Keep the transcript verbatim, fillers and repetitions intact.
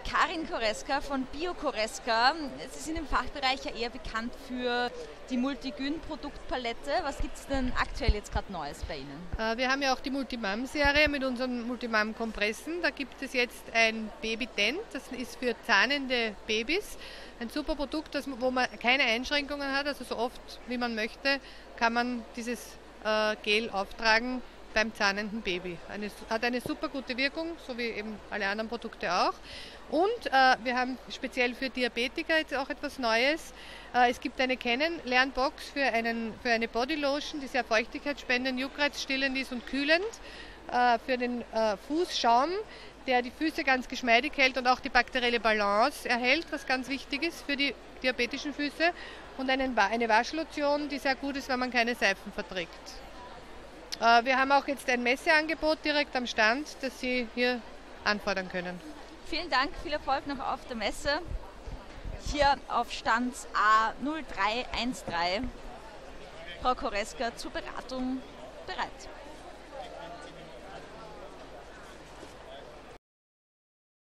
Karin Koreska von Bio Koreska. Sie sind im Fachbereich ja eher bekannt für die Multigyn-Produktpalette. Was gibt es denn aktuell jetzt gerade Neues bei Ihnen? Äh, wir haben ja auch die Multimam-Serie mit unseren Multimam-Kompressen. Da gibt es jetzt ein Baby-Dent, das ist für zahnende Babys. Ein super Produkt, das, wo man keine Einschränkungen hat, also so oft wie man möchte, kann man dieses äh, Gel auftragen beim zahnenden Baby. Eine, hat eine super gute Wirkung, so wie eben alle anderen Produkte auch. Und äh, wir haben speziell für Diabetiker jetzt auch etwas Neues. Äh, es gibt eine Kennenlernbox für, einen, für eine Bodylotion, die sehr feuchtigkeitsspendend, juckreizstillend ist und kühlend. Äh, für den äh, Fußschaum, der die Füße ganz geschmeidig hält und auch die bakterielle Balance erhält, was ganz wichtig ist für die diabetischen Füße. Und einen, eine Waschlotion, die sehr gut ist, wenn man keine Seifen verträgt. Wir haben auch jetzt ein Messeangebot direkt am Stand, das Sie hier anfordern können. Vielen Dank, viel Erfolg noch auf der Messe. Hier auf Stand A null drei eins drei. Frau Koreska zur Beratung bereit.